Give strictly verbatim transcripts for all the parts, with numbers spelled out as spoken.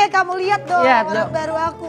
kamu lihat dong Lihat, orang dong. baru aku.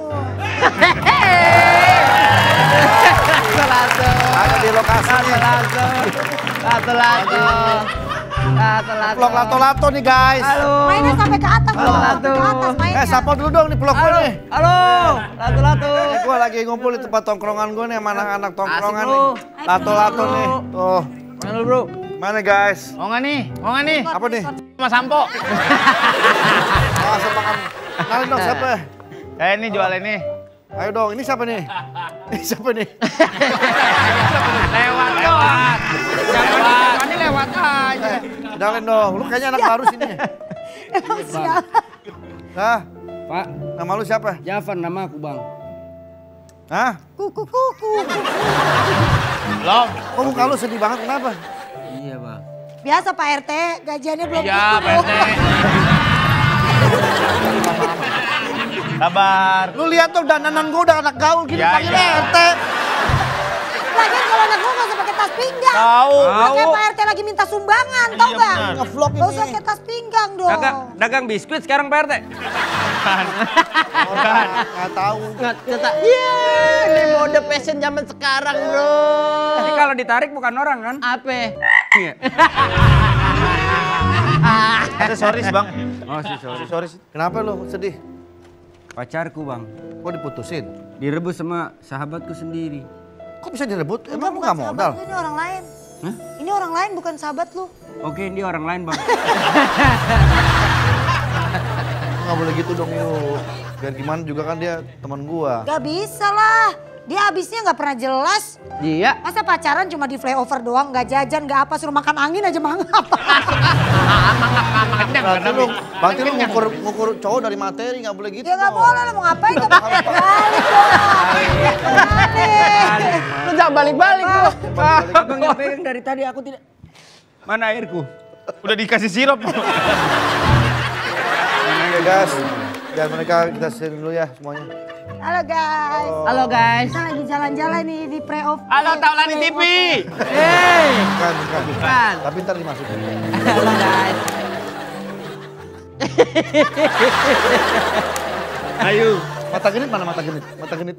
Lato-lato. Ada di lokasi nih. Lato-lato. Lato-lato. Lato-lato. Vlog lato-lato nih guys. Halo. Mainnya sampai ke atas Halo, dong, Lato. sampai ke atas mainnya. Eh sapa dulu dong nih vlog gue Halo. nih. Halo. Lato-lato. Ini gue lagi ngumpul di tempat tongkrongan gue nih sama anak-anak tongkrongan Asik, nih. bro. Lato-lato nih. Tuh. Mana lu, bro? Mana guys? Mau nggak nih? Mau nggak nih? Apa nih? Sama sampo. Oh, sama makan. Kenalin dong siapa? Eh ini jual ini. Ayo dong, ini siapa nih? Ini siapa nih? Lewat, lewat. Lewat. Ini lewat aja. Eh, kenalin dong, lu kayaknya anak baru sini. Emang siapa? Hah? Pak, Nama lu siapa? Jafar nama aku bang. Hah? Kuku kuku. Belum. Kok muka lu sedih banget, kenapa? Iya bang. Biasa Pak R T, gajiannya belum Iya, tentu, P R T. Sabar. Lu lihat tuh dananan gue udah anak gaul gini, Ya, panggil ya. R T. Lagian kalau anak gue gak usah pakai tas pinggang. Tahu. Udah kayak Pak R T lagi minta sumbangan, tau Iya, gak? benar. Ngevlog Gak usah ini. pakai tas pinggang dong. Dagang, dagang biskuit sekarang Pak R T. Bukan. Nggak tahu. Nggak, kata, iya ini mode fashion zaman sekarang, bro. Tapi kalau ditarik bukan orang kan? Apa? Iya. Aksesoris bang. Oh sih sorry. Sorry, kenapa lu sedih? Pacarku bang, Kok diputusin? direbus sama sahabatku sendiri. Kok bisa direbut? Enggak, Emang lu bukan nggak sahabat modal? lu, ini orang lain. Hah? Ini orang lain bukan sahabat lu. Oke dia orang lain bang. Nggak boleh gitu dong yuk. Biar gimana juga kan dia teman gua. Gak bisa lah. Dia habisnya gak pernah jelas. Iya. Masa pacaran cuma di flyover doang, gak jajan, gak apa, suruh makan angin aja mangap. Berarti lu, berarti lu ngukur, ngukur cowok dari materi, nggak boleh gitu Ya gak dong. boleh lah, mau ngapain gak pakai balik dong. Balik. Lu jangan balik-balik lu. Abang yang pegang dari tadi aku tidak. Mana airku? Udah dikasih sirup. Oke guys, biar mereka kita sini dulu ya semuanya. Halo guys. Halo guys. Kita lagi jalan-jalan nih di pre-off. Halo Taulani T V. Hey. Bukan, bukan. Bukan. Tapi ntar dimasukin. Halo guys. Ayo. Mata genit mana mata genit? Mata genit.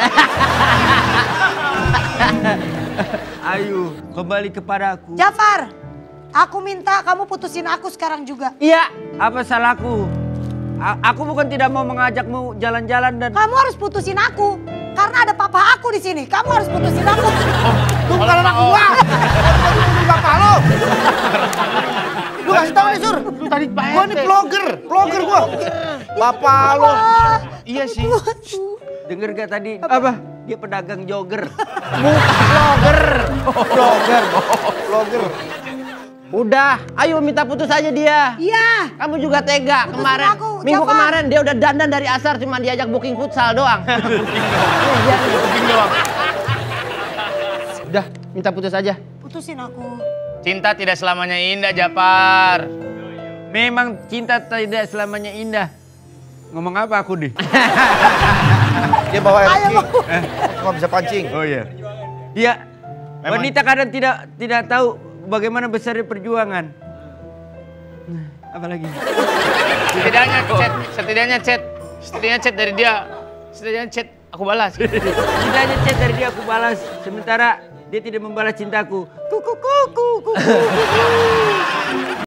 Ayo kembali kepadaku. Jafar, aku minta kamu putusin aku sekarang juga. Iya. Apa salahku? A- aku bukan tidak mau mengajakmu jalan-jalan dan Kamu harus putusin aku. Karena ada papa aku di sini. Kamu harus putusin aku. Lu bukan anak gua. Lu bapak lu. Lu kasih tau nih Sur. Lu tadi Pak Gua nih vlogger, vlogger gua. Bapak lu. Iya sih. denger gak tadi? Apa? Dia pedagang jogger. Vlogger. Vlogger, vlogger. Udah, ayo minta putus aja dia. Iya. Kamu juga tega Putusin kemarin. aku, Minggu Jafar. kemarin dia udah dandan dari asar cuma diajak booking futsal doang. Udah, minta putus aja. Putusin aku. Cinta tidak selamanya indah, Jafar. Memang cinta tidak selamanya indah. Ngomong apa aku nih? Dia bawa air Ayo, king. Cuma bisa pancing. Oh iya. Iya. Memang- Wanita kadang tidak tidak tahu bagaimana besarnya perjuangan. Nah, apalagi? Setidaknya chat, setidaknya chat, setidaknya chat dari dia, setidaknya chat aku balas. Setidaknya chat dari dia aku balas. Sementara dia tidak membalas cintaku. Kuku kuku kuku.